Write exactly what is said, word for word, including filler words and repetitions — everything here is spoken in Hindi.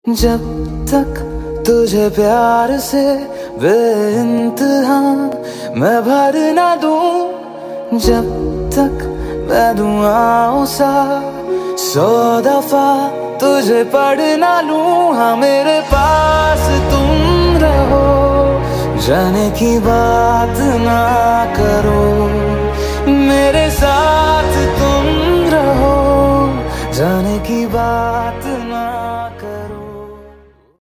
जब तक तुझे प्यार से बेइंतहा मैं भर ना दूं, जब तक मैं दुआओं सा सौ दफा तुझे पढ़ ना लूं। हाँ मेरे पास तुम रहो, जाने की बात ना करो।